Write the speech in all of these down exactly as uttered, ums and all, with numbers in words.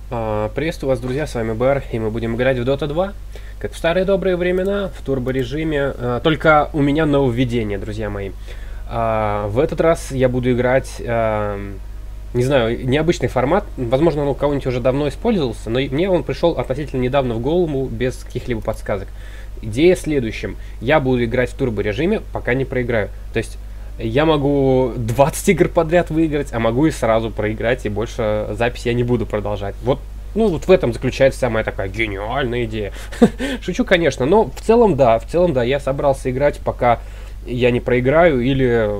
А, Приветствую вас, друзья, с вами Бэр, и мы будем играть в Дота два, как в старые добрые времена, в турбо-режиме, а, только у меня нововведение, друзья мои. А, В этот раз я буду играть, а, не знаю, необычный формат, возможно, он у кого-нибудь уже давно использовался, но мне он пришел относительно недавно в голову, без каких-либо подсказок. Идея в следующем: я буду играть в турбо-режиме, пока не проиграю. То есть я могу двадцать игр подряд выиграть, а могу и сразу проиграть, и больше запись я не буду продолжать. Вот, ну, вот в этом заключается самая такая гениальная идея. Шучу, конечно, но в целом, да, в целом, да, я собрался играть, пока я не проиграю, или...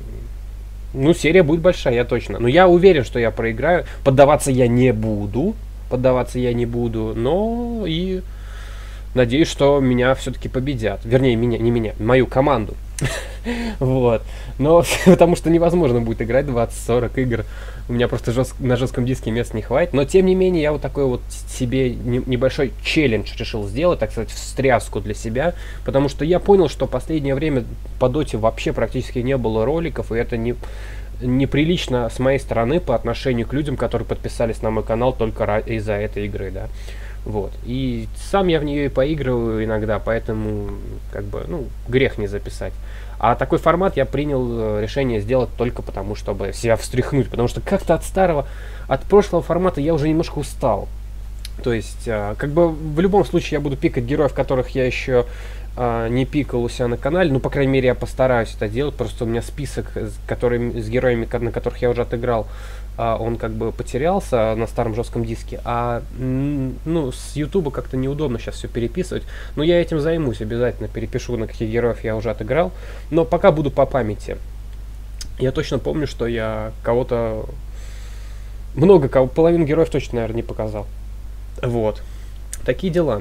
Ну, серия будет большая, я точно. Но я уверен, что я проиграю. Поддаваться я не буду. Поддаваться я не буду, но и... Надеюсь, что меня все-таки победят. Вернее, меня, не меня, мою команду. Вот. Но потому что невозможно будет играть двадцать-сорок игр. У меня просто жест... на жестком диске места не хватит. Но тем не менее, я вот такой вот себе не... небольшой челлендж решил сделать, так сказать, встряску для себя. Потому что я понял, что в последнее время по доте вообще практически не было роликов, и это не... неприлично с моей стороны по отношению к людям, которые подписались на мой канал только из-за этой игры, да. Вот. И сам я в нее и поигрываю иногда, поэтому, как бы, ну, грех не записать. А такой формат я принял решение сделать только потому, чтобы себя встряхнуть, потому что как-то от старого, от прошлого формата я уже немножко устал. То есть, как бы, в любом случае я буду пикать героев, которых я еще не пикал у себя на канале. Ну, по крайней мере, я постараюсь это делать. Просто у меня список, который, с героями, на которых я уже отыграл, он как бы потерялся на старом жестком диске. А ну, с ютуба как-то неудобно сейчас все переписывать. Но я этим займусь обязательно. Перепишу, на каких героев я уже отыграл. Но пока буду по памяти. Я точно помню, что я кого-то... Много кого... Половину героев точно, наверное, не показал. Вот. Такие дела.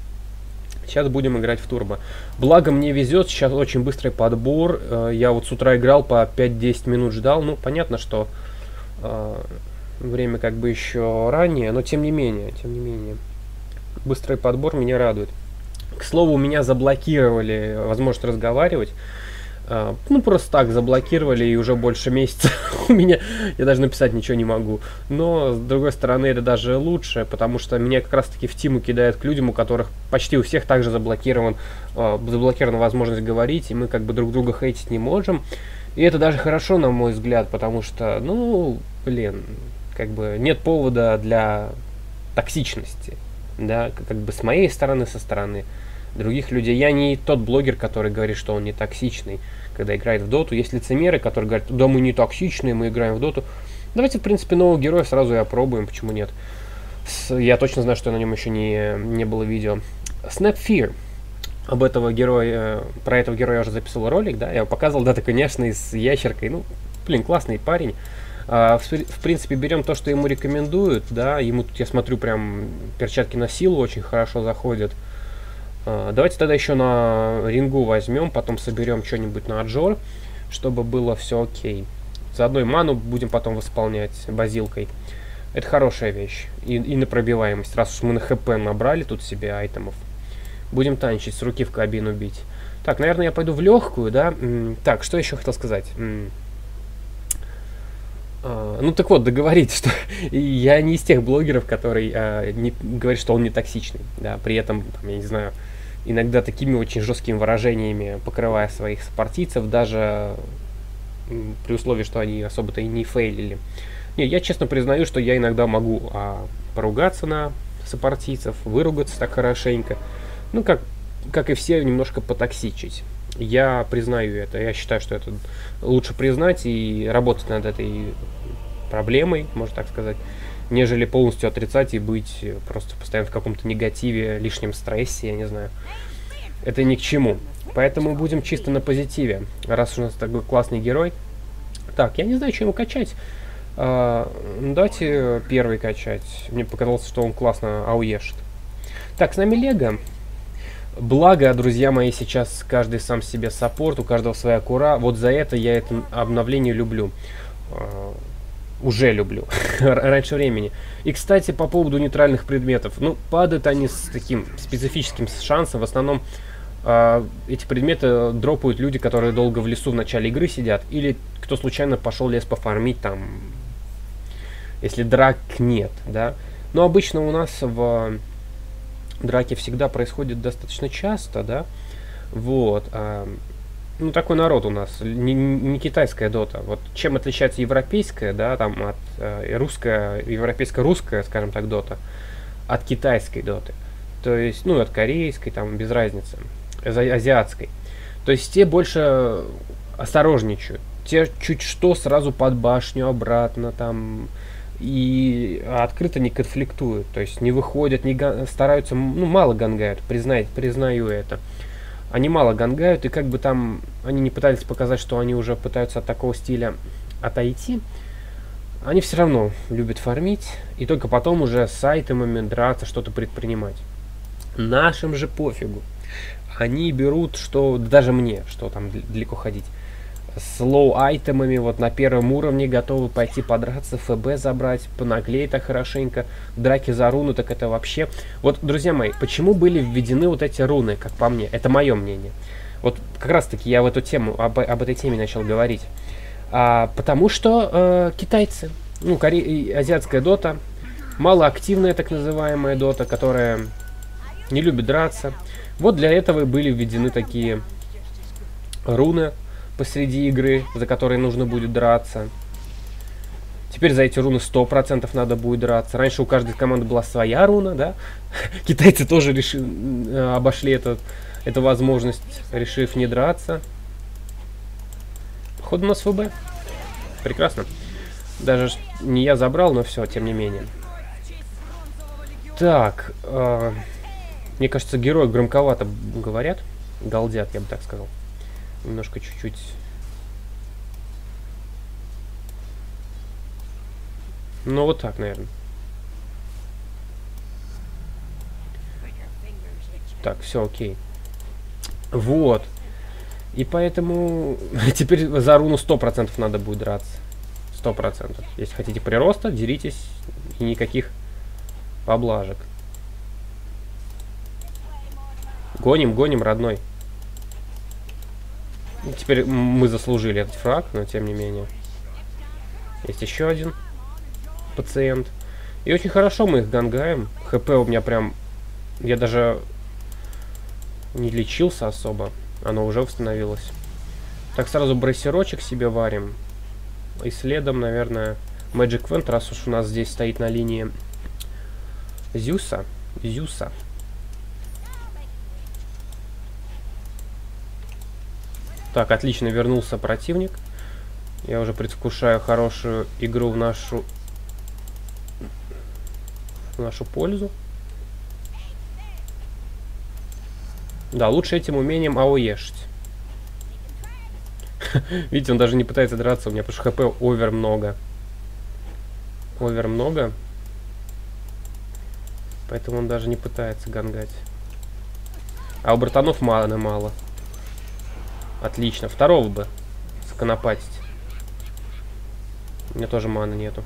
Сейчас будем играть в турбо. Благо мне везет, сейчас очень быстрый подбор. Я вот с утра играл, по пять-десять минут ждал. Ну, понятно, что э, время как бы еще ранее, но тем не менее, тем не менее. Быстрый подбор меня радует. К слову, меня заблокировали возможность разговаривать. Uh, ну, просто так заблокировали, и уже больше месяца у меня, я даже написать ничего не могу. Но, с другой стороны, это даже лучше, потому что меня как раз-таки в тиму кидают к людям, у которых почти у всех также заблокирован, uh, заблокирована возможность говорить, и мы как бы друг друга хейтить не можем. И это даже хорошо, на мой взгляд, потому что, ну, блин, как бы нет повода для токсичности, да, как бы с моей стороны, со стороны других людей. Я не тот блогер, который говорит, что он не токсичный, когда играет в доту. Есть лицемеры, которые говорят: да мы не токсичные, мы играем в доту. Давайте, в принципе, нового героя сразу и опробуем, почему нет. С, я точно знаю, что на нем еще не, не было видео. Snap Fear. Об этого героя, про этого героя я уже записывал ролик, да, я его показывал, да, такой няшный, с ящеркой. Ну, блин, классный парень. Uh, в, в принципе, берем то, что ему рекомендуют, да, ему тут, я смотрю, прям перчатки на силу очень хорошо заходят. Uh, давайте тогда еще на рингу возьмем, потом соберем что-нибудь на аджор, чтобы было все окей. Заодно и ману будем потом восполнять базилкой. Это хорошая вещь. И, и на пробиваемость. Раз уж мы на хп набрали тут себе айтемов, будем танчить, с руки в кабину бить. Так, наверное, я пойду в легкую, да. М-м, так, что еще хотел сказать? М-м. Uh, ну так вот, договоритесь, что я не из тех блогеров, который uh, не, говорит, что он не токсичный, да, при этом, там, я не знаю, иногда такими очень жесткими выражениями покрывая своих сопартийцев, даже м, при условии, что они особо-то и не фейлили. Не, я честно признаю, что я иногда могу а, поругаться на сопартийцев, выругаться так хорошенько, ну как, как и все, немножко потоксичить. Я признаю это, я считаю, что это лучше признать и работать над этой проблемой, можно так сказать, нежели полностью отрицать и быть просто постоянно в каком-то негативе, лишнем стрессе, я не знаю. Это ни к чему. Поэтому будем чисто на позитиве, раз у нас такой классный герой. Так, я не знаю, что ему качать. А, давайте первый качать. Мне показалось, что он классно ауешит. Так, с нами Лего. Благо, друзья мои, сейчас каждый сам себе саппорт, у каждого своя кура. Вот за это я это обновление люблю. Uh, уже люблю. Раньше времени. И, кстати, по поводу нейтральных предметов. Ну, падают они с таким специфическим шансом. В основном uh, эти предметы дропают люди, которые долго в лесу в начале игры сидят. Или кто случайно пошел лес пофармить там, если драк нет, да. Но обычно у нас в драке всегда происходит достаточно часто, да. Вот. А, ну, такой народ у нас, не, не китайская дота. Вот чем отличается европейская, да, там от э, русская, европейско-русская, скажем так, дота, от китайской доты. То есть, ну, от корейской, там, без разницы, азиатской. То есть те больше осторожничают. Те чуть что сразу под башню, обратно, там, и открыто не конфликтуют. То есть не выходят, не ган... стараются, ну, мало гангают, признай, признаю это. Они мало гангают, и как бы там они не пытались показать, что они уже пытаются от такого стиля отойти, они все равно любят фармить, и только потом уже с айтемами драться, что-то предпринимать. Нашим же пофигу. Они берут, что даже мне, что там далеко ходить, с лоу-айтемами, вот на первом уровне готовы пойти подраться, ФБ забрать, понаглей так хорошенько, драки за руну, так это вообще... Вот, друзья мои, почему были введены вот эти руны, как по мне? Это мое мнение. Вот как раз-таки я в эту тему, об, об этой теме начал говорить. А, потому что э, китайцы, ну, коре... азиатская дота, малоактивная так называемая дота, которая не любит драться. Вот для этого и были введены такие руны посреди игры, за которые нужно будет драться. Теперь за эти руны сто процентов надо будет драться. Раньше у каждой команды была своя руна, да? Китайцы тоже решили, обошли этот, эту возможность, решив не драться. Походу у нас ФБ. Прекрасно. Даже не я забрал, но все, тем не менее. Так. Э, мне кажется, герои громковато говорят. Галдят, я бы так сказал. Немножко чуть-чуть. Ну, вот так, наверное. Так, все окей. Вот. И поэтому теперь за руну сто процентов надо будет драться. сто процентов. Если хотите прироста, деритесь. И никаких поблажек. Гоним, гоним, родной. Теперь мы заслужили этот фраг, но тем не менее. Есть еще один пациент. И очень хорошо мы их гангаем. ХП у меня прям... Я даже не лечился особо. Оно уже восстановилось. Так, сразу брассерочек себе варим. И следом, наверное, Magic Vent, раз уж у нас здесь стоит на линии Зюса. Зюса. Так, отлично, вернулся противник. Я уже предвкушаю хорошую игру в нашу в нашу пользу. Да, лучше этим умением АОЕшить. Видите, он даже не пытается драться у меня, потому что ХП овер много. Овер много. Поэтому он даже не пытается гангать. А у братанов маны мало. Отлично. Второго бы законопатить. У меня тоже маны нету.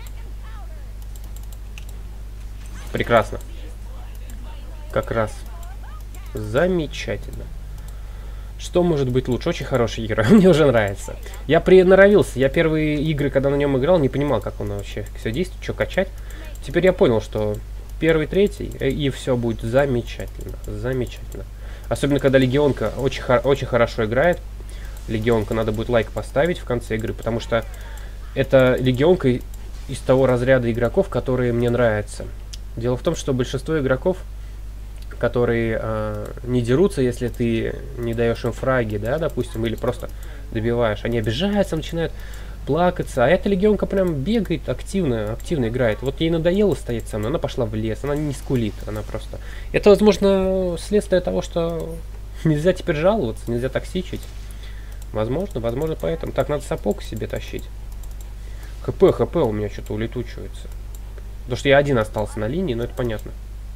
Прекрасно. Как раз. Замечательно. Что может быть лучше? Очень хороший герой. Мне уже нравится. Я приноровился. Я первые игры, когда на нем играл, не понимал, как он вообще все действует, что качать. Теперь я понял, что первый, третий, и все будет замечательно. Замечательно. Особенно, когда Легионка очень, очень хорошо играет. Легионка надо будет лайк поставить в конце игры, потому что это Легионка из того разряда игроков, которые мне нравятся. Дело в том, что большинство игроков, которые э, не дерутся, если ты не даешь им фраги, да, допустим, или просто добиваешь, они обижаются, начинают плакаться, а эта Легионка прям бегает активно, активно играет. Вот ей надоело стоять со мной, она пошла в лес, она не скулит, она просто... Это, возможно, следствие того, что нельзя теперь жаловаться, нельзя токсичить. Возможно, возможно, поэтому. Так, надо сапог себе тащить. ХП, ХП у меня что-то улетучивается. Потому что я один остался на линии, но это понятно.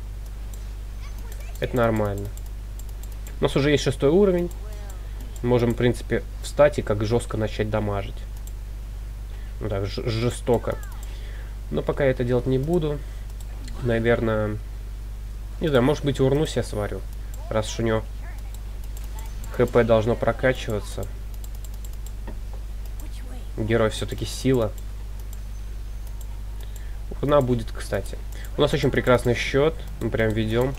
Это нормально. У нас уже есть шестой уровень. Можем, в принципе, встать и как жестко начать дамажить. Ну так, жестоко. Но пока я это делать не буду. Наверное... Не знаю, может быть, урну себе сварю. Раз уж у него ХП должно прокачиваться. Герой все-таки сила. Она будет, кстати. У нас очень прекрасный счет. Мы прям ведем.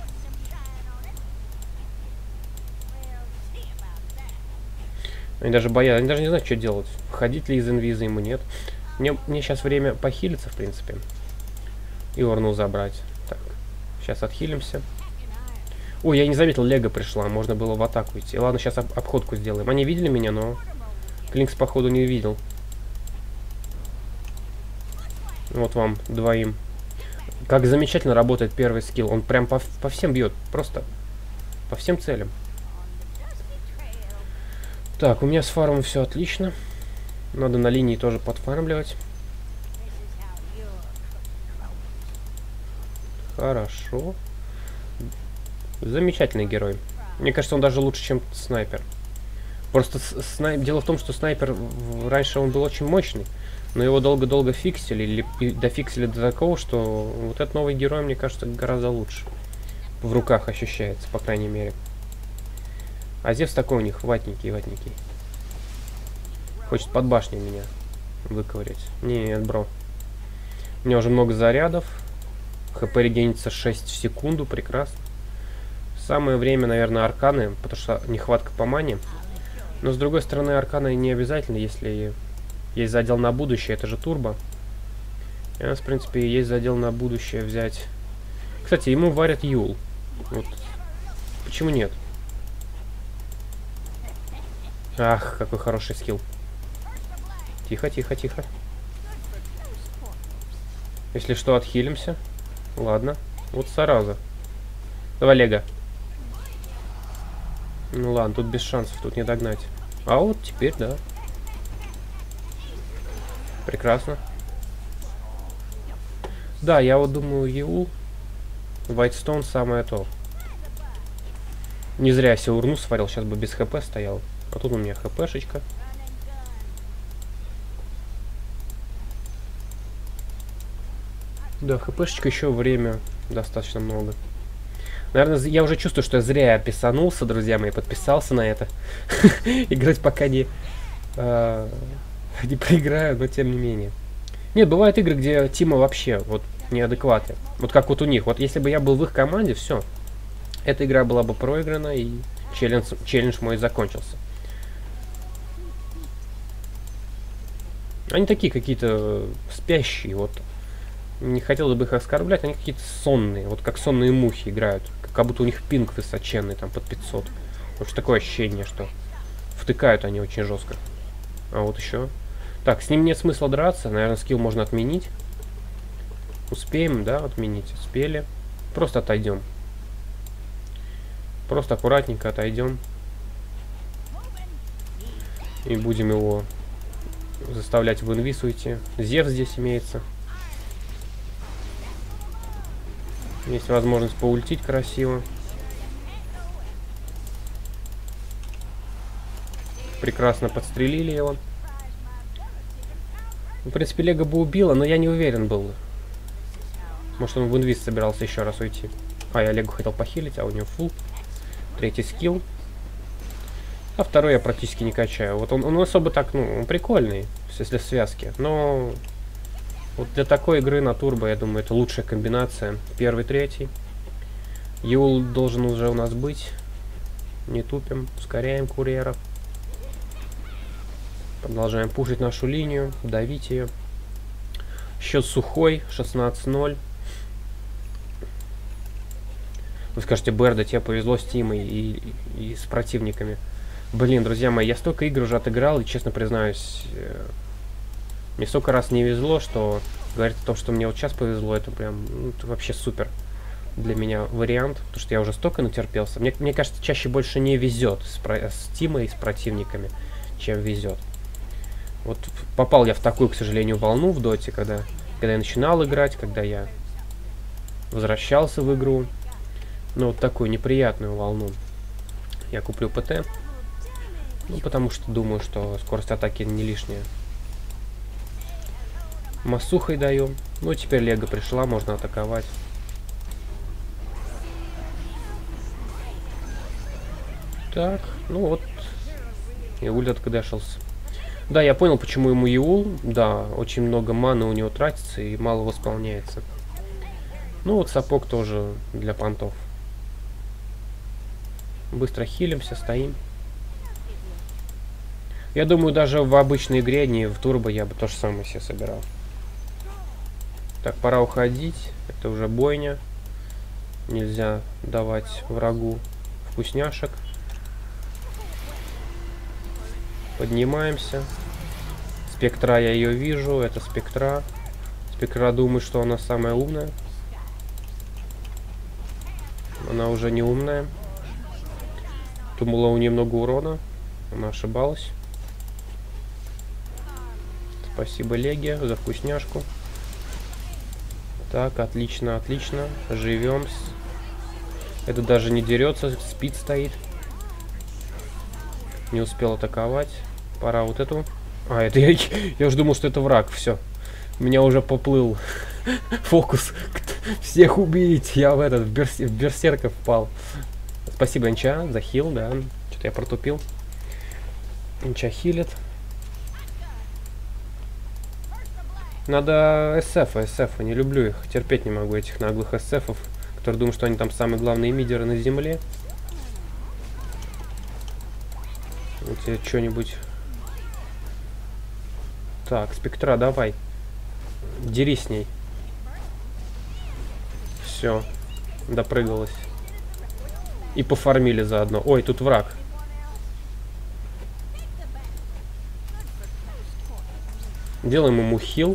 Они даже боятся, они даже не знают, что делать. Входить ли из инвиза ему, нет. Мне, мне сейчас время похилиться, в принципе. И Орну забрать. Так, сейчас отхилимся. Ой, я не заметил, Лего пришла. Можно было в атаку идти. Ладно, сейчас об обходку сделаем. Они видели меня, но Клинкс, походу, не видел. Вот вам двоим. Как замечательно работает первый скилл. Он прям по, по всем бьет. Просто по всем целям. Так, у меня с фармом все отлично. Надо на линии тоже подфармливать. Хорошо. Замечательный герой. Мне кажется, он даже лучше, чем снайпер. Просто снай... дело в том, что снайпер раньше он был очень мощный, но его долго-долго фиксили, или дофиксили до такого, что вот этот новый герой, мне кажется, гораздо лучше. В руках ощущается, по крайней мере. А Зевс такой у них ватненький, ватненький. Хочет под башней меня выковырять. Нет, бро. У меня уже много зарядов. ХП регенится шесть в секунду, прекрасно. Самое время, наверное, арканы, потому что нехватка по мане. Но с другой стороны, арканы не обязательно, если есть задел на будущее, это же турбо. И у нас, в принципе, есть задел на будущее взять. Кстати, ему варят Юл. Вот. Почему нет? Ах, какой хороший скилл. Тихо, тихо, тихо. Если что, отхилимся. Ладно. Вот сразу. Давай, Лего. Ну ладно, тут без шансов, тут не догнать. А вот теперь, да. Прекрасно. Да, я вот думаю, Еул, Вайтстоун самое то. Не зря я себе урну сварил, сейчас бы без хп стоял. А тут у меня хпшечка. Да, хпшечка, еще время достаточно много. Наверное, я уже чувствую, что я зря описанулся, друзья мои, подписался на это. Играть пока не, э, не проиграю, но тем не менее. Нет, бывают игры, где Тима вообще вот неадекваты. Вот как вот у них. Вот если бы я был в их команде, все. Эта игра была бы проиграна, и челлендж, челлендж мой закончился. Они такие какие-то спящие, вот. Не хотелось бы их оскорблять, они какие-то сонные, вот как сонные мухи играют. Как будто у них пинг высоченный, там под пятьсот. Вот что такое ощущение, что втыкают они очень жестко. А вот еще. Так, с ним нет смысла драться, наверное, скилл можно отменить. Успеем, да, отменить. Успели. Просто отойдем. Просто аккуратненько отойдем. И будем его заставлять в инвиз уйти. Зевс здесь имеется. Есть возможность поультить красиво. Прекрасно подстрелили его. В принципе, Лего бы убило, но я не уверен был. Может, он в инвиз собирался еще раз уйти. А, я Лего хотел похилить, а у него фул. Третий скилл. А второй я практически не качаю. Вот он, он особо так, ну, он прикольный, если в связке. Но вот для такой игры на турбо, я думаю, это лучшая комбинация. Первый, третий. Юл должен уже у нас быть. Не тупим, ускоряем курьеров. Продолжаем пушить нашу линию, давить ее. Счет сухой, шестнадцать ноль. Вы скажете, Берда, тебе повезло с Тимой и, и, и с противниками. Блин, друзья мои, я столько игр уже отыграл, и, честно признаюсь, э, мне столько раз не везло, что говорить о том, что мне вот сейчас повезло, это прям, ну, это вообще супер для меня вариант, потому что я уже столько натерпелся. Мне, мне кажется, чаще больше не везет с, с Тимой и с противниками, чем везет. Вот попал я в такую, к сожалению, волну в доте, когда, когда я начинал играть, когда я возвращался в игру. Ну, вот такую неприятную волну. Я куплю ПТ. Ну, потому что думаю, что скорость атаки не лишняя. Массухой даем. Ну, теперь Лего пришла, можно атаковать. Так, ну вот. И ульт откадешился. Да, я понял, почему ему Еул. Да, очень много маны у него тратится и мало восполняется. Ну вот сапог тоже для понтов. Быстро хилимся, стоим. Я думаю, даже в обычной игре, не в турбо, я бы то же самое себе собирал. Так, пора уходить. Это уже бойня. Нельзя давать врагу вкусняшек. Поднимаемся. Спектра, я ее вижу. Это спектра. Спектра думает, что она самая умная. Она уже не умная. Думала, у нее много урона. Она ошибалась. Спасибо, Легия, за вкусняшку. Так, отлично, отлично. Живем. Это даже не дерется, спит стоит. Не успел атаковать. Пора вот эту. А, это я, я уже думал, что это враг. Все. У меня уже поплыл фокус. Всех убить. Я в этот, в, берс, в берсерка впал. Спасибо, Инча, за хил, да. Что-то я протупил. Инча хилит. Надо эс эф, эс эф, не люблю их. Терпеть не могу этих наглых эс эфов, которые думают, что они там самые главные мидеры на земле. Вот тебе что-нибудь. Так, спектра, давай. Дерись с ней. Все. Допрыгалась. И пофармили заодно. Ой, тут враг. Делаем ему хил.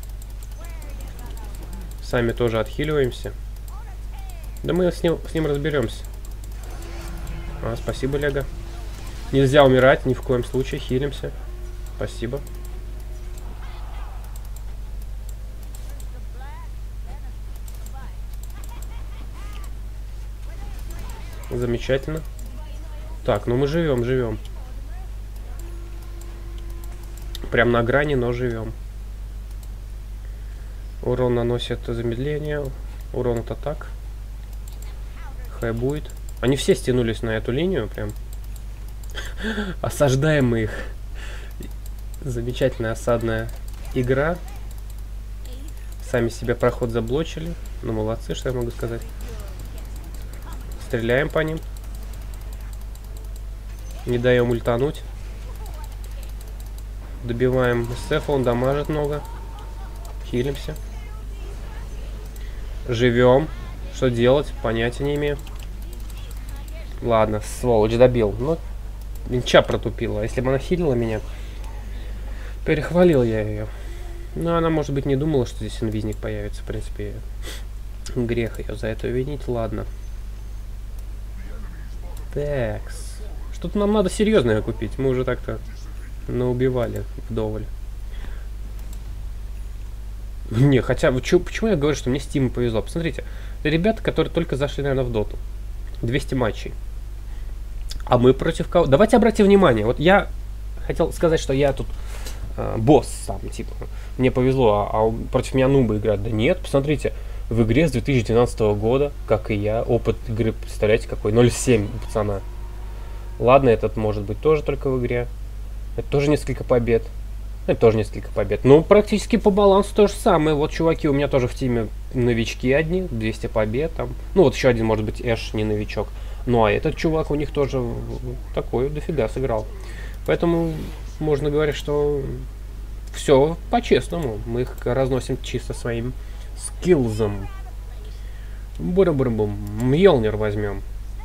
Сами тоже отхиливаемся. Да мы с ним, с ним разберемся. А, спасибо, Лего. Нельзя умирать ни в коем случае. Хилимся. Спасибо. Замечательно. Так, ну мы живем, живем. Прям на грани, но живем. Урон наносит замедление. Урон от атак. Хай будет. Они все стянулись на эту линию прям. Осаждаем мы их. Замечательная осадная игра. Сами себе проход заблочили. Ну, молодцы, что я могу сказать. Стреляем по ним. Не даем ультануть. Добиваем эс эф, он дамажит много. Хилимся. Живем. Что делать? Понятия не имею. Ладно, сволочь, добил. Ну, Инча протупила. Если бы она хилила меня, перехвалил я ее. Но она, может быть, не думала, что здесь инвизник появится. В принципе, грех ее за это винить. Ладно. Такс. Что-то нам надо серьезное купить. Мы уже так-то наубивали вдоволь. Не, хотя, чё, почему я говорю, что мне Steam повезло? Посмотрите, ребята, которые только зашли, наверное, в доту. двести матчей. А мы против кого? Давайте обратим внимание. Вот я хотел сказать, что я тут э, босс сам, типа. Мне повезло, а, а против меня нубы играют. Да нет, посмотрите. В игре с две тысячи двенадцатого года, как и я, опыт игры, представляете, какой? ноль семь у пацана. Ладно, этот может быть тоже только в игре. Это тоже несколько побед. Это тоже несколько побед. Ну, практически по балансу то же самое. Вот, чуваки, у меня тоже в тиме новички одни. двести побед там. Ну, вот еще один, может быть, Эш, не новичок. Ну, а этот чувак у них тоже такой дофига сыграл. Поэтому можно говорить, что все по-честному. Мы их разносим чисто своим скиллзом. Бура-бура-бум. Мьёлнир возьмем.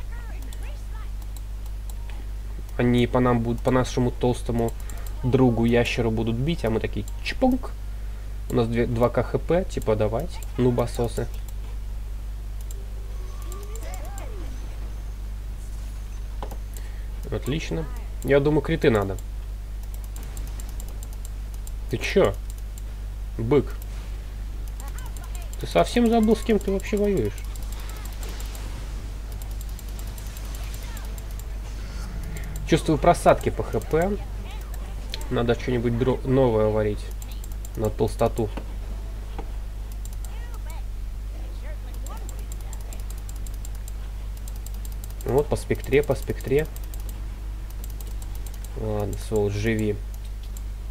Они по нам будут, по нашему толстому другу ящеру будут бить, а мы такие чпонг. У нас два ка хп, типа давайте, нубасосы. Отлично. Я думаю, криты надо. Ты чё? Бык. Ты совсем забыл, с кем ты вообще воюешь? Чувствую просадки по хп. Надо что-нибудь новое варить на толстоту. Вот по спектре, по спектре. Ладно, сволочь, живи.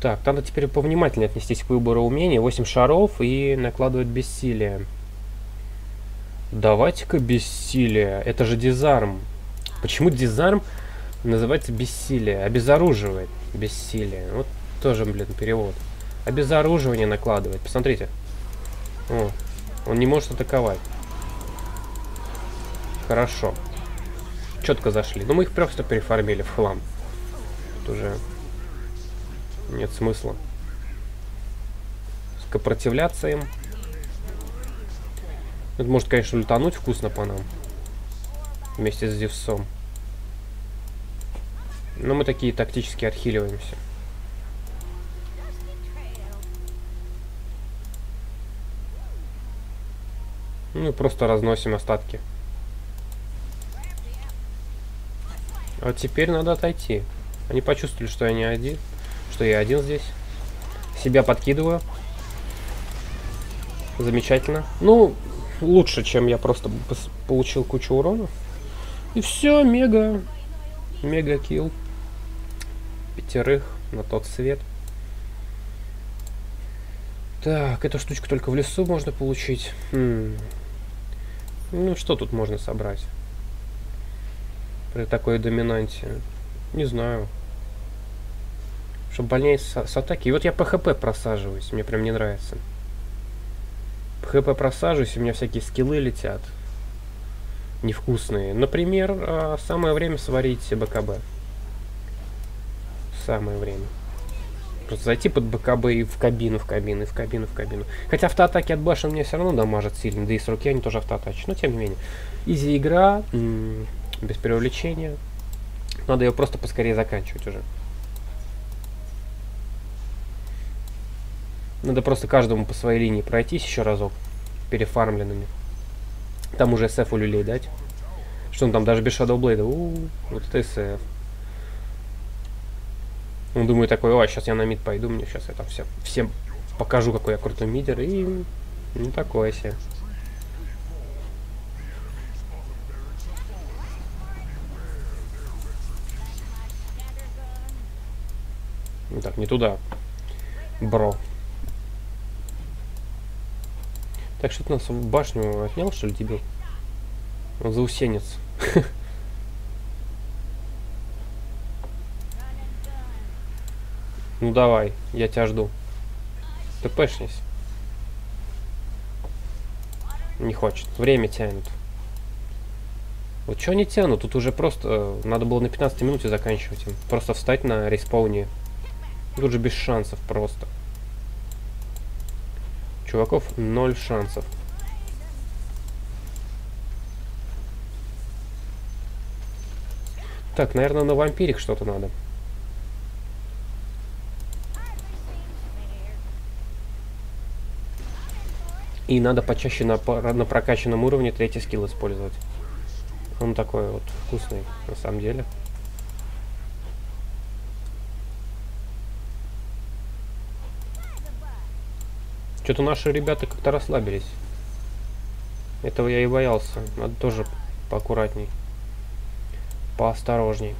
Так, надо теперь повнимательнее отнестись к выбору умений. восемь шаров и накладывать бессилие. Давайте-ка бессилие. Это же дизарм. Почему дизарм называется бессилие? Обезоруживает бессилие. Вот тоже, блин, перевод. Обезоруживание накладывает. Посмотрите. О, он не может атаковать. Хорошо. Четко зашли. Но мы их просто переформили в хлам. Тут уже нет смысла сопротивляться им. Это может, конечно, лютануть вкусно по нам. Вместе с Зевсом. Но мы такие тактически отхиливаемся. Ну и просто разносим остатки. А вот теперь надо отойти. Они почувствовали, что я не один. Что я один здесь. Себя подкидываю. Замечательно. Ну, лучше, чем я просто получил кучу урона. И все, мега. Мега килл. Пятерых на тот свет. Так, эту штучку только в лесу можно получить. Хм. Ну, что тут можно собрать? При такой доминанте. Не знаю. Чтобы больнее с, с атаки. И вот я по ХП просаживаюсь. Мне прям не нравится. По ХП просаживаюсь, у меня всякие скиллы летят. Невкусные. Например, самое время сварить БКБ. Самое время. Просто зайти под БКБ и в кабину, в кабину, и в кабину, в кабину. Хотя автоатаки от башен мне все равно дамажат сильно. Да и с руки они тоже автоатачат. Но тем не менее. Изи игра. Без привлечения. Надо ее просто поскорее заканчивать уже. Надо просто каждому по своей линии пройтись еще разок. Перефармленными. Там уже эс эф у люлей дать. Что он там даже без Shadow Blade? У-у-у, вот это эс эф. Он думает такой: о, сейчас я на мид пойду, мне сейчас это все, всем покажу, какой я крутой мидер. И ну такое себе. Ну так, не туда. Бро. Так, что ты нас в башню отнял, что ли, дебил? Он заусенец. Ну давай, я тебя жду. Ты пэшнись. Не хочет. Время тянет. Вот что они тянут? Тут уже просто надо было на пятнадцатой минуте заканчивать им. Просто встать на респауне. Тут же без шансов просто. Чуваков ноль шансов. Так, наверное, на вампирик что-то надо. И надо почаще на, на прокачанном уровне третий скилл использовать. Он такой вот вкусный, на самом деле. Что-то наши ребята как-то расслабились. Этого я и боялся. Надо тоже поаккуратней. Поосторожней.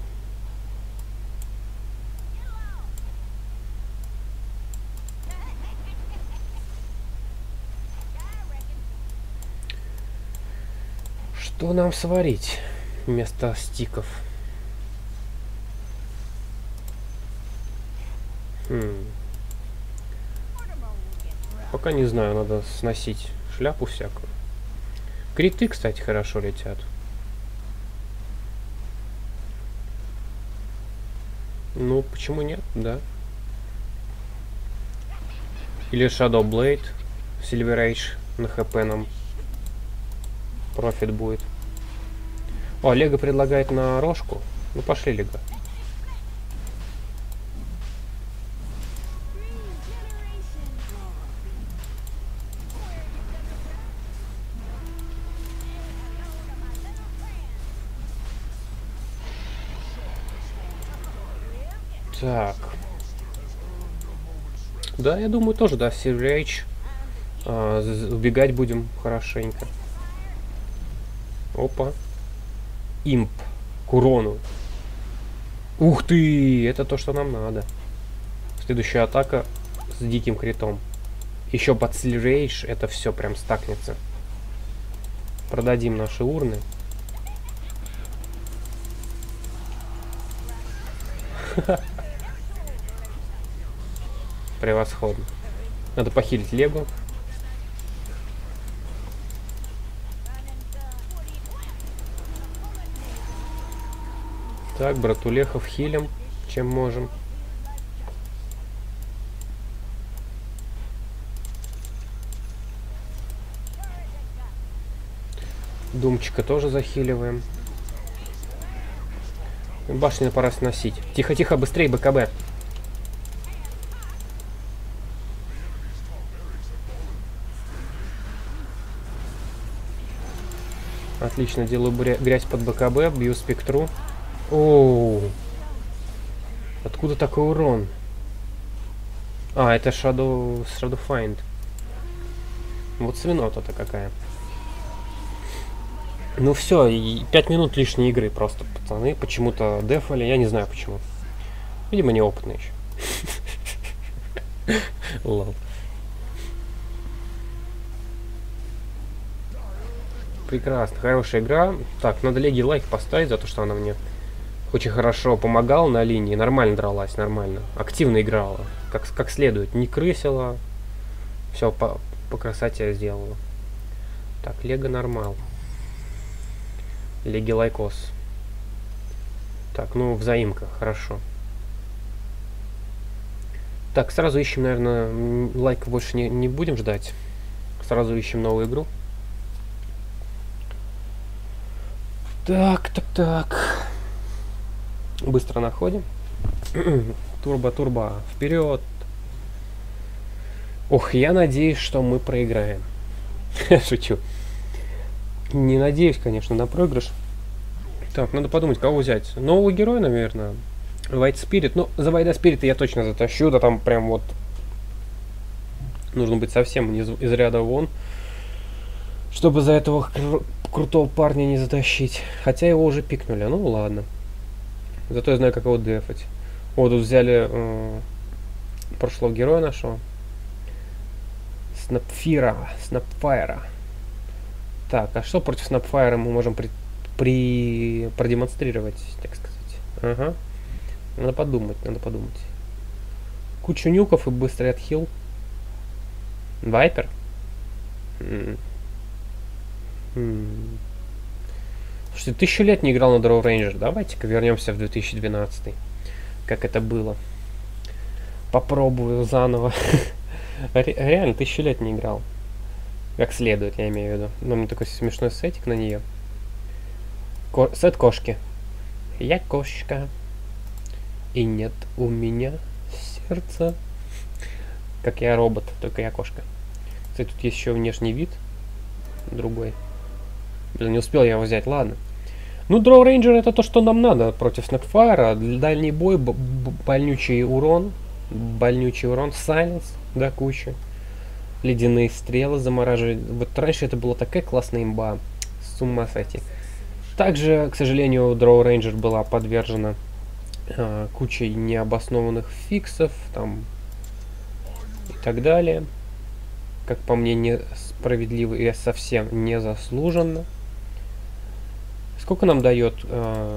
Что нам сварить вместо стиков? Хм. Пока не знаю, надо сносить шляпу всякую. Криты, кстати, хорошо летят. Ну, почему нет, да? Или Shadow Blade, Silver Age на хп нам профит будет. О, Лего предлагает на рожку. Ну, пошли, Лего. Так. Да, я думаю, тоже, да, Silver Age. А, убегать будем хорошенько. Опа. Имп. К урону. Ух ты! Это то, что нам надо. Следующая атака с диким критом. Еще под слирейдж это все прям стакнется. Продадим наши урны. Превосходно. Надо похилить Лего. Так, братулехов хилим, чем можем. Думчика тоже захиливаем. Башню пора сносить. Тихо-тихо, быстрее, БКБ. Отлично, делаю грязь под БКБ, бью спектру. Оу. Откуда такой урон? А, это Shadow, Shadow Find. Вот свинота-то какая. Ну все, и пять минут лишней игры просто, пацаны. Почему-то дефали, я не знаю почему. Видимо, неопытные еще. Лол. Прекрасно, хорошая игра. Так, надо Леги лайк поставить за то, что она мне очень хорошо помогала на линии. Нормально дралась, нормально. Активно играла, как, как следует. Не крысила. Все по, по красоте сделала. Так, Лего нормал. Леги лайкос. Так, ну, взаимка, хорошо. Так, сразу ищем, наверное, лайк больше не, не будем ждать. Сразу ищем новую игру. Так, так, так. Быстро находим. Турбо, турбо, вперед. Ох, я надеюсь, что мы проиграем. Шучу. Не надеюсь, конечно, на проигрыш. Так, надо подумать, кого взять. Нового героя, наверное. White Spirit. Ну, за White Spirit я точно затащу. Да там прям вот... Нужно быть совсем из, из ряда вон. Чтобы за этого кру крутого парня не затащить. Хотя его уже пикнули. Ну, ладно. Зато я знаю, как его дефать. Вот, тут взяли... Э, прошлого героя нашего. Снапфира. Снапфайра. Так, а что против Снапфайра мы можем при, при продемонстрировать, так сказать? Ага. Надо подумать, надо подумать. Кучу нюков и быстрый отхил. Вайпер? М -м. Слушайте, тысячу лет не играл на Draw Ranger. Давайте-ка вернемся в две тысячи двенадцатый. Как это было. Попробую заново. Реально, тысячу лет не играл. Как следует, я имею в виду. Но у меня такой смешной сетик на нее. Ко сет кошки. Я кошка. И нет у меня сердца. Как я робот, только я кошка. Кстати, тут есть еще внешний вид. Другой. Блин, не успел я его взять, ладно. Ну, Draw Ranger это то, что нам надо против Снапфайра. Дальний бой, больнючий урон. Больнючий урон. Сайленс, да, куча. Ледяные стрелы замораживают. Вот раньше это была такая классная имба. С ума сойти. Также, к сожалению, Draw Ranger была подвержена э, кучей необоснованных фиксов там и так далее. Как по мне, несправедливо и совсем незаслуженно. Сколько нам дает э,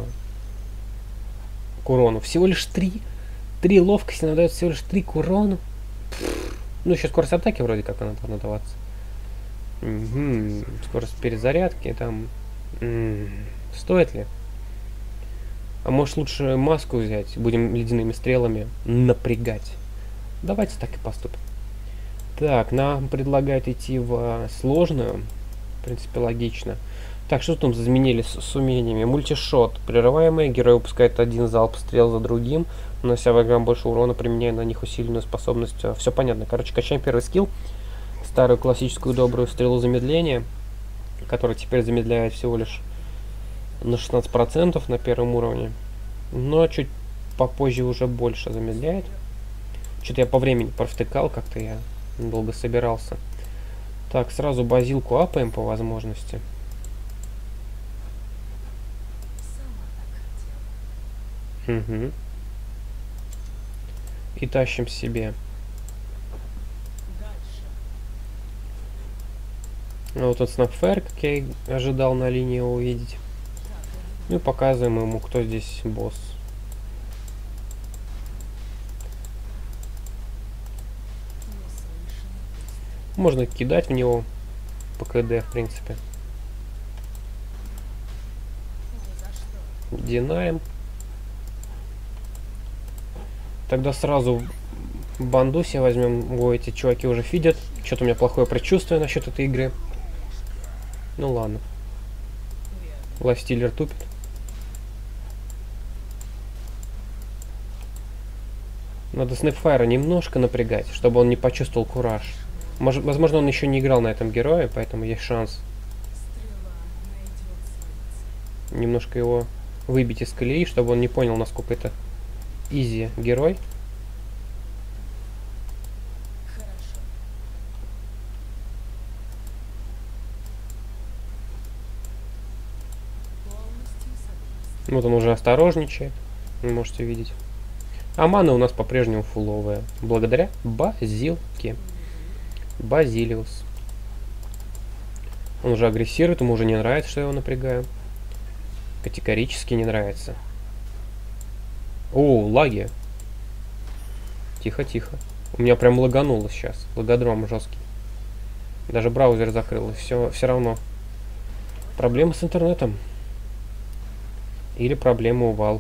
к урону? Всего лишь три. Три ловкости нам дает всего лишь три к урону. Ну, еще скорость атаки вроде как она должна даваться. Угу. Скорость перезарядки там. М-м. Стоит ли? А может лучше маску взять? Будем ледяными стрелами напрягать. Давайте так и поступим. Так, нам предлагают идти в сложную. В принципе, логично. Так, что там заменили с, с умениями? Мультишот. Прерываемый. Герой выпускает один залп стрел за другим, нанося врагам больше урона, применяя на них усиленную способность. Все понятно. Короче, качаем первый скилл. Старую классическую добрую стрелу замедления, которая теперь замедляет всего лишь на шестнадцать процентов на первом уровне. Но чуть попозже уже больше замедляет. Что-то я по времени провтыкал, как-то я долго собирался. Так, сразу базилку апаем по возможности. Угу. И тащим себе. Ну, вот этот Snapfire, как я и ожидал на линии увидеть. Ну и показываем ему, кто здесь босс. Можно кидать в него по КД, в принципе. Динаем. Тогда сразу банду себе возьмем. Ой, эти чуваки уже фидят. Что-то у меня плохое предчувствие насчет этой игры. Ну ладно. Лайфстиллер тупит. Надо Snapfire немножко напрягать, чтобы он не почувствовал кураж. Может, возможно, он еще не играл на этом герое, поэтому есть шанс немножко его выбить из колеи, чтобы он не понял, насколько это изи герой. Вот он уже осторожничает, вы можете видеть. А мана у нас по-прежнему фуловая, благодаря базилке. Базилиус. Он уже агрессирует, ему уже не нравится, что я его напрягаю. Категорически не нравится. О, лаги. Тихо, тихо. У меня прям лагануло сейчас. Лагодром жесткий. Даже браузер закрыл. Все, все равно. Проблемы с интернетом. Или проблемы у Valve.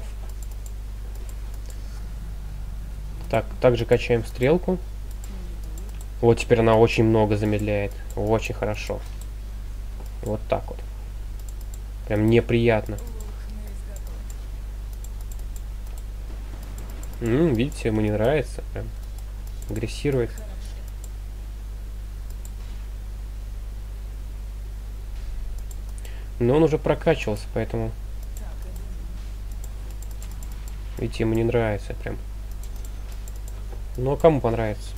Так, также качаем стрелку. Вот теперь она очень много замедляет. Очень хорошо. Вот так вот. Прям неприятно. М-м, видите, ему не нравится. Прям агрессирует. Но он уже прокачивался, поэтому... Видите, ему не нравится прям. Но кому понравится?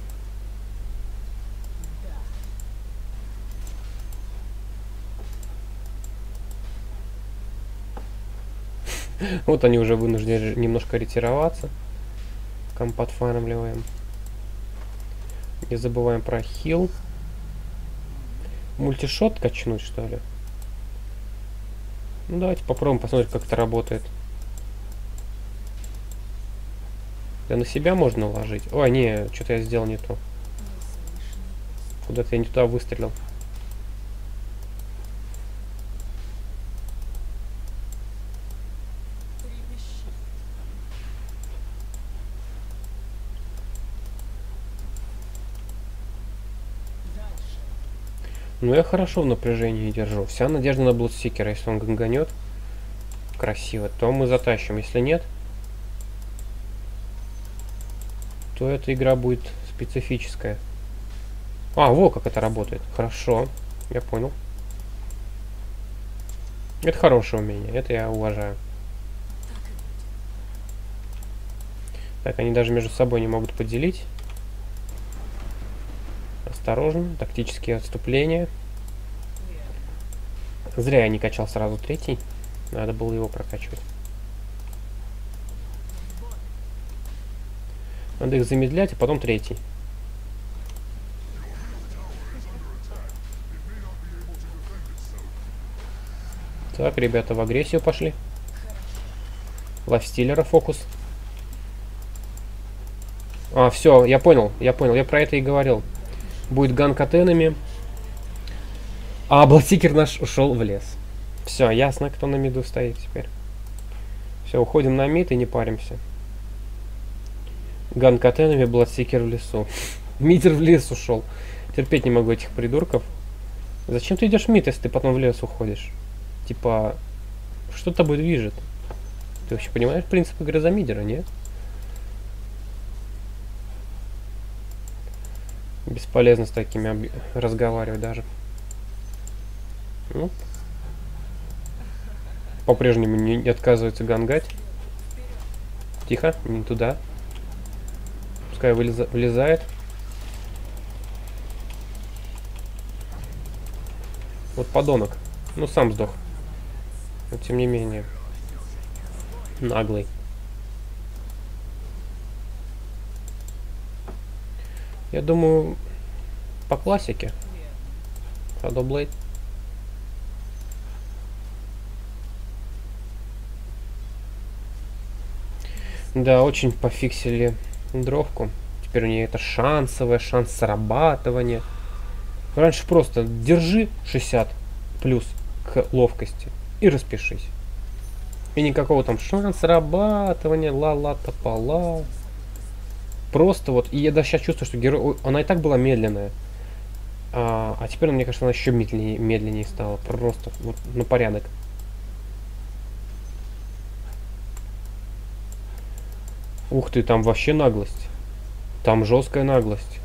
Вот они уже вынуждены немножко ретироваться. Компот фармливаем. Не забываем про хил. Мультишот качнуть, что ли? Ну давайте попробуем посмотреть, как это работает. Да на себя можно наложить. Ой, не, что-то я сделал не то. Куда-то я не туда выстрелил. Ну я хорошо в напряжении держу. Вся надежда на Блудсикера. Если он ганганет красиво, то мы затащим. Если нет, то эта игра будет специфическая. А, во как это работает. Хорошо, я понял. Это хорошее умение, это я уважаю. Так, они даже между собой не могут поделить. Осторожно, тактические отступления. Зря я не качал сразу третий. Надо было его прокачивать. Надо их замедлять, а потом третий. Так, ребята в агрессию пошли. Лайфстиллера фокус. А, все, я понял, я понял, я про это и говорил. Будет ган катенами. А Блудсикер наш ушел в лес. Все, ясно, кто на миду стоит теперь. Все, уходим на мид и не паримся. Ган катенами, Блудсикер в лесу. Мидер в лес ушел. Терпеть не могу этих придурков. Зачем ты идешь в мид, если ты потом в лес уходишь? Типа, что тобой движет? Ты вообще понимаешь принцип игры за мидера, нет? Бесполезно с такими разговаривать даже. Ну. По-прежнему не, не отказывается гангать. Тихо, не туда. Пускай вылеза, влезает. Вот подонок. Ну, сам сдох. Но тем не менее. Наглый. Я думаю, по классике. Shadow Blade. Да, очень пофиксили дровку. Теперь у нее это шансовое, шанс срабатывания. Раньше просто держи шестьдесят плюс к ловкости и распишись. И никакого там шанс срабатывания, ла-ла-топола. Просто вот, и я даже сейчас чувствую, что герой, она и так была медленная. А, а теперь, мне кажется, она еще медленнее, медленнее стала. Просто вот, на порядок. Ух ты, там вообще наглость. Там жесткая наглость.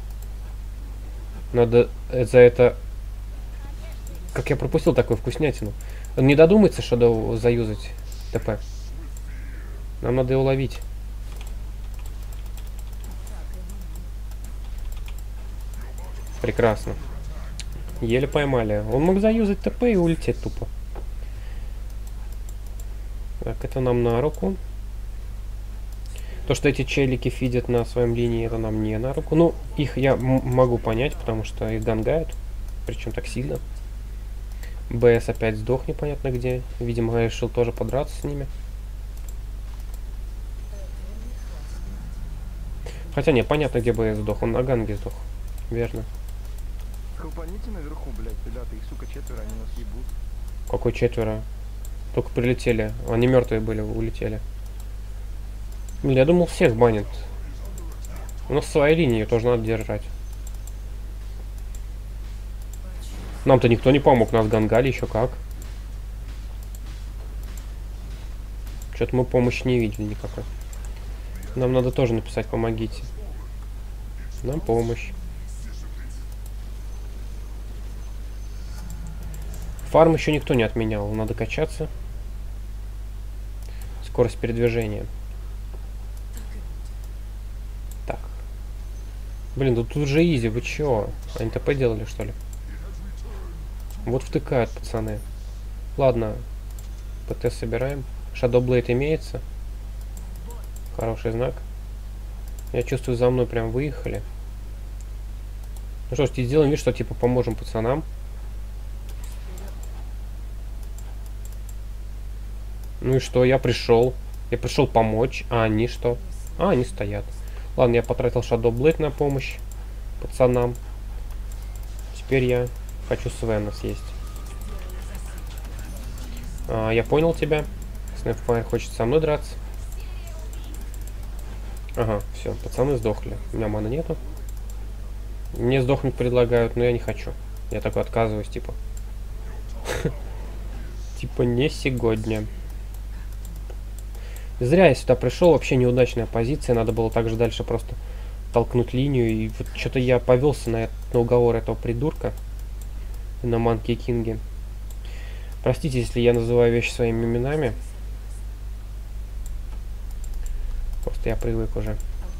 Надо за это... Как я пропустил такую вкуснятину. Он не додумается Shadow заюзать ТП. Нам надо его ловить. Прекрасно. Еле поймали. Он мог заюзать ТП и улететь тупо. Так, это нам на руку. То, что эти челики фидят на своем линии, это нам не на руку. Ну, их я могу понять, потому что их гангают. Причем так сильно. БС опять сдох непонятно где. Видимо, я решил тоже подраться с ними. Хотя не, понятно, где БС сдох. Он на ганге сдох. Верно. Хлопаните наверху, блядь, ребята, их, сука, четверо, они нас ебут. Какой четверо? Только прилетели. Они мертвые были, улетели. Блин, я думал, всех банят. У нас своя линия, ее тоже надо держать. Нам-то никто не помог, нас гангали еще как. Что-то мы помощи не видели никакой. Нам надо тоже написать «помогите». Нам помощь. Фарм еще никто не отменял, надо качаться. Скорость передвижения. Так. Блин, да тут же изи, вы чё? Они ТП делали, что ли? Вот втыкают, пацаны. Ладно. ПТ собираем. Shadow Blade имеется. Хороший знак. Я чувствую, за мной прям выехали. Ну что ж, сделаем вид, что типа поможем пацанам. Ну и что, я пришел. Я пришел помочь. А они что? А, они стоят. Ладно, я потратил Shadow Blade на помощь пацанам. Теперь я хочу Свена съесть. А, я понял тебя. Снэпфайр хочет со мной драться. Ага, все, пацаны сдохли. У меня маны нету. Мне сдохнуть предлагают, но я не хочу. Я такой отказываюсь, типа. Типа не сегодня. Зря я сюда пришел, вообще неудачная позиция. Надо было также дальше просто толкнуть линию. И вот что-то я повелся на, на уговор этого придурка. На Манки Кинге. Простите, если я называю вещи своими именами. Просто я привык уже.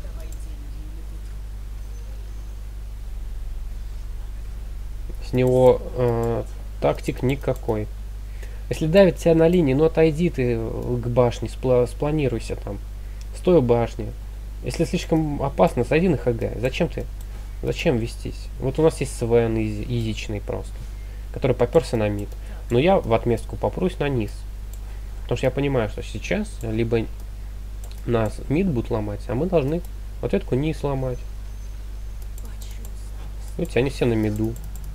С него э, тактик никакой. Если давит тебя на линии, ну отойди ты к башне, спла спланируйся там. Стой у башни. Если слишком опасно, сойди на ХГ. Зачем ты? Зачем вестись? Вот у нас есть Свен изи, изичный просто, который поперся на мид. Но я в отместку попрусь на низ. Потому что я понимаю, что сейчас либо нас мид будут ломать, а мы должны вот эту низ ломать. Видите, они все на миду.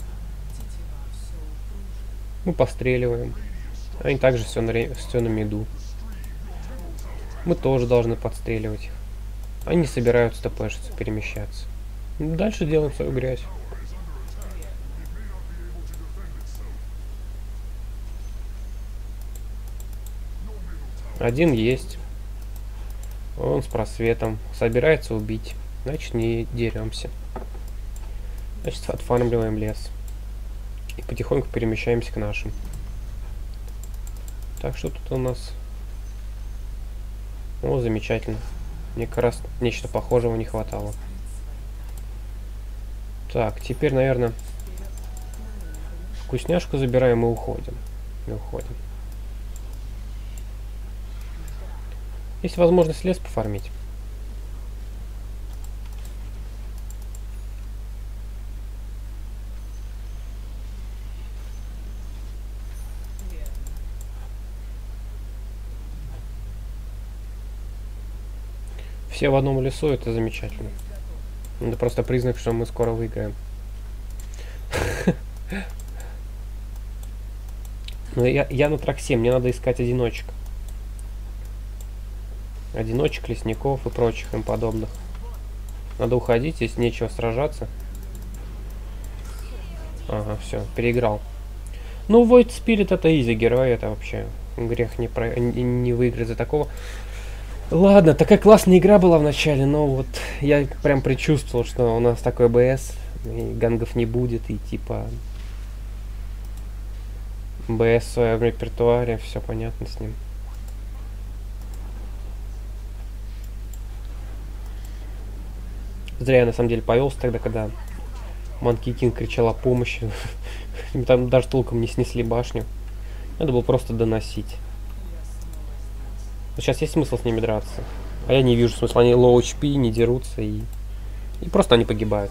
Мы постреливаем. Они также все на, все на миду. Мы тоже должны подстреливать их. Они собираются ТПшиться, перемещаться. Дальше делаем свою грязь. Один есть. Он с просветом. Собирается убить. Значит, не деремся. Значит, отфармливаем лес. И потихоньку перемещаемся к нашим. Так, что тут у нас? О, замечательно. Мне как раз нечто похожего не хватало. Так, теперь, наверное, вкусняшку забираем и уходим. И уходим. Есть возможность лес пофармить. Все в одном лесу, это замечательно. Это просто признак, что мы скоро выиграем. Но я, я на траксе, мне надо искать одиночек. Одиночек, лесников и прочих им подобных. Надо уходить, если нечего сражаться. Ага, все, переиграл. Ну, Void Spirit это изи герой, это вообще грех не, про... не, не выиграть за такого. Ладно, такая классная игра была в начале, но вот я прям предчувствовал, что у нас такой БС, и гангов не будет, и типа БС в своем репертуаре, все понятно с ним. Зря я на самом деле повелся тогда, когда Monkey King кричал о помощи. Там даже толком не снесли башню. Надо было просто доносить. Но сейчас есть смысл с ними драться. А я не вижу смысла. Они low эйч пи, не дерутся и... И просто они погибают.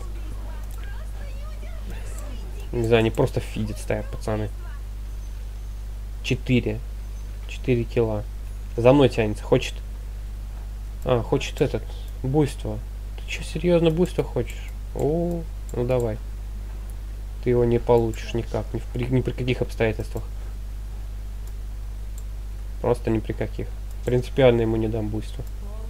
Не знаю, они просто фидят стоят, пацаны. Четыре. Четыре килла. За мной тянется. Хочет... А, хочет этот... Буйство. Ты что, серьезно буйство хочешь? О, ну давай. Ты его не получишь никак. Ни, при, ни при каких обстоятельствах. Просто ни при каких. Принципиально ему не дам буйство.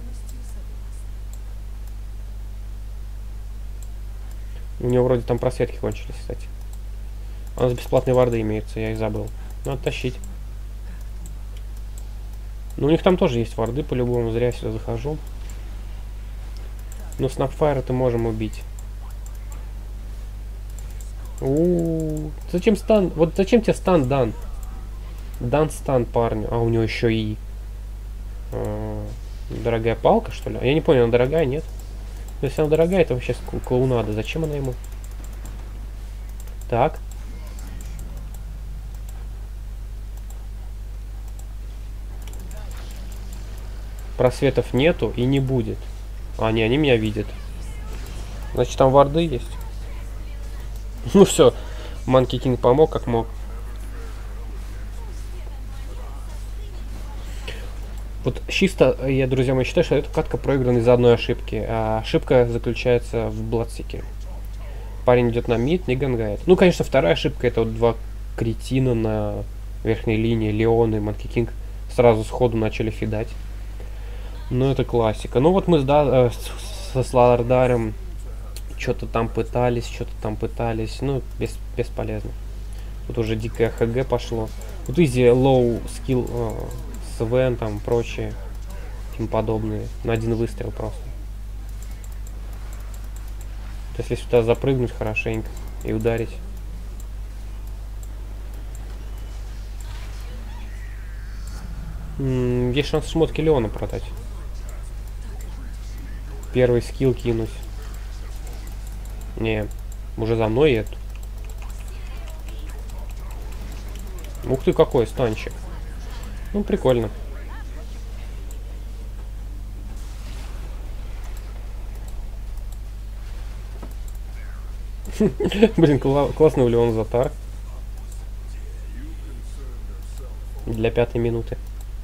У него вроде там просветки кончились, кстати. У нас бесплатные варды имеются, я их забыл. Надо тащить. Ну, у них там тоже есть варды, по-любому. Зря я сюда захожу. Но Снапфайра-то можем убить. У-у-у. Зачем стан? Вот зачем тебе стан дан? Дан стан парню. А у него еще и... А, дорогая палка, что ли? Я не понял, она дорогая, нет? Если она дорогая, это вообще клоунада. Зачем она ему? Так. Просветов нету и не будет. А, не, они меня видят. Значит, там варды есть. Ну все, Monkey King помог как мог. Вот чисто, я, друзья мои, считаю, что эта катка проиграна из-за одной ошибки. А ошибка заключается в бладсике. Парень идет на мид, не гангает. Ну, конечно, вторая ошибка — это вот два кретина на верхней линии, Леон и Monkey King, сразу сходу начали фидать. Ну, это классика. Ну, вот мы с, да, со Слардарем что-то там пытались, что-то там пытались. Ну, без, бесполезно. Тут уже дикое ХГ пошло. Вот изи лоу скилл, СВН там прочие, им подобные. На один выстрел просто. То есть, если сюда запрыгнуть хорошенько и ударить. М-м, есть шанс шмотки Леона продать. Первый скилл кинуть. Не, уже за мной это. Ух ты, какой станчик. Ну, прикольно. Блин, классный у Леона Затар. Для пятой минуты.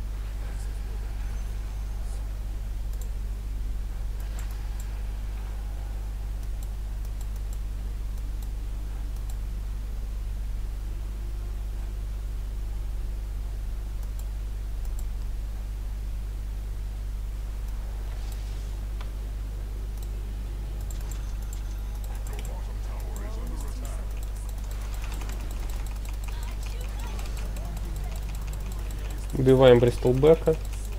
Убиваем Бристлбека.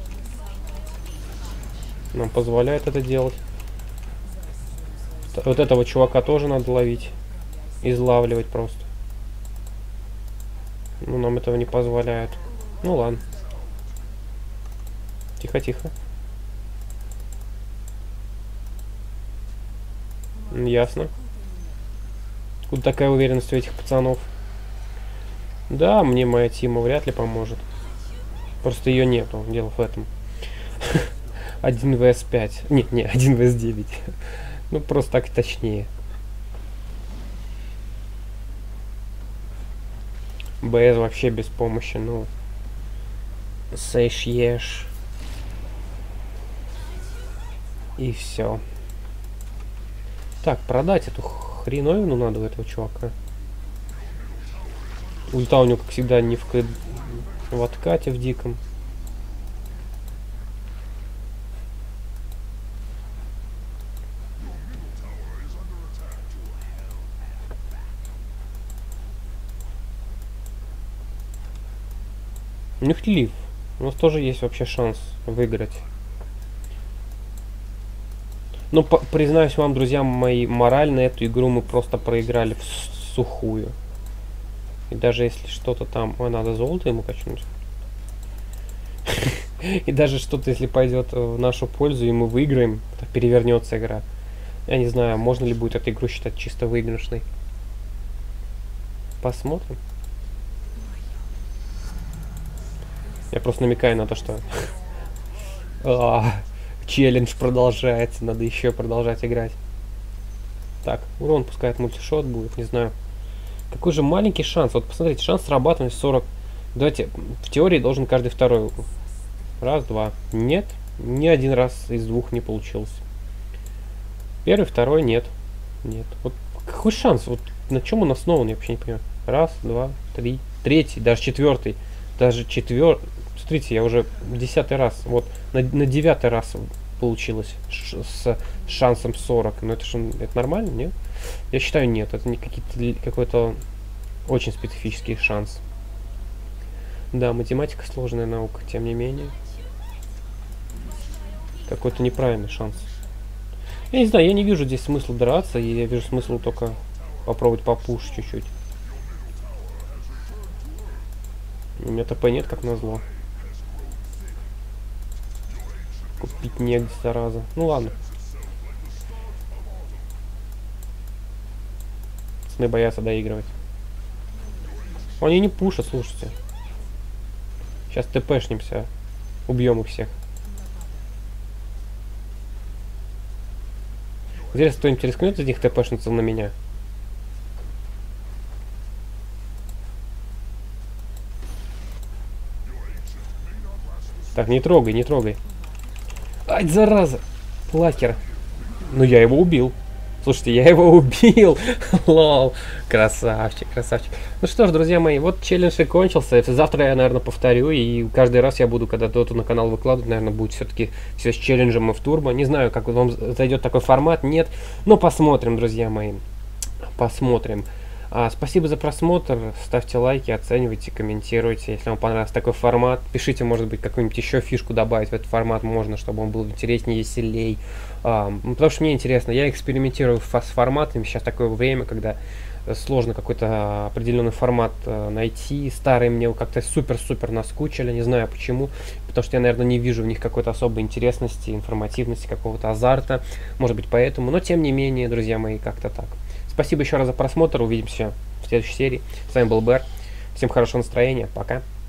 Нам позволяет это делать. Вот этого чувака тоже надо ловить. Излавливать просто. Ну, нам этого не позволяют. Ну, ладно. Тихо-тихо. Ясно. Откуда такая уверенность у этих пацанов? Да, мне моя Тима вряд ли поможет. Просто ее нету, дело в этом. один вэ эс пять. Нет, не, один вэ эс девять. Ну, просто так точнее. БС вообще без помощи, ну. Сейш еш. И все. Так, продать эту хреновину надо у этого чувака. Ульта у него, как всегда, не в, к... в откате в диком. У них лив. У нас тоже есть вообще шанс выиграть. Но, по признаюсь вам, друзья мои, морально эту игру мы просто проиграли в сухую. И даже если что-то там... Ой, надо золото ему качнуть. И даже что-то, если пойдет в нашу пользу, и мы выиграем, то перевернется игра. Я не знаю, можно ли будет эту игру считать чисто выигрышной. Посмотрим. Я просто намекаю на то, что а, челлендж продолжается, надо еще продолжать играть. Так, урон пускай от мультишот будет, не знаю. Какой же маленький шанс. Вот посмотрите, шанс срабатывания сорок. Давайте, в теории должен каждый второй. Раз, два. Нет, ни один раз из двух не получилось. Первый, второй, нет. Нет. Вот какой шанс? Вот на чем он основан, я вообще не понимаю. Раз, два, три, третий, даже четвертый. Даже четвертый. Смотрите, я уже десятый раз. Вот на, на девятый раз получилось ш с шансом сорок. Но это же это нормально, нет? Я считаю, нет. Это не какие-то какой-то очень специфический шанс. Да, математика сложная наука, тем не менее. Какой-то неправильный шанс. Я не знаю, я не вижу здесь смысла драться, и я вижу смысл только попробовать попушить чуть-чуть. У меня ТП нет, как назло. Купить негде, зараза. Ну ладно. Пацаны боятся доигрывать. Они не пушат, слушайте. Сейчас ТПшнимся. Убьем их всех. Интересно, кто-нибудь рискнет из них ТПшница на меня? Так, не трогай, не трогай. Ай, зараза! Лакер. Ну я его убил. Слушайте, я его убил. Лол. Красавчик, красавчик. Ну что ж, друзья мои, вот челлендж и кончился. Завтра я, наверное, повторю. И каждый раз я буду, когда доту на канал выкладывать, наверное, будет все-таки все с челленджем и в турбо. Не знаю, как вам зайдет такой формат, нет. Но посмотрим, друзья мои. Посмотрим. А, спасибо за просмотр, ставьте лайки, оценивайте, комментируйте, если вам понравился такой формат. Пишите, может быть, какую-нибудь еще фишку добавить в этот формат можно, чтобы он был интереснее, веселей. А, потому что мне интересно, я экспериментирую с форматами, сейчас такое время, когда сложно какой-то определенный формат найти. Старые мне как-то супер-супер наскучили, не знаю почему, потому что я, наверное, не вижу в них какой-то особой интересности, информативности, какого-то азарта, может быть, поэтому, но тем не менее, друзья мои, как-то так. Спасибо еще раз за просмотр. Увидимся в следующей серии. С вами был Бэр. Всем хорошего настроения. Пока.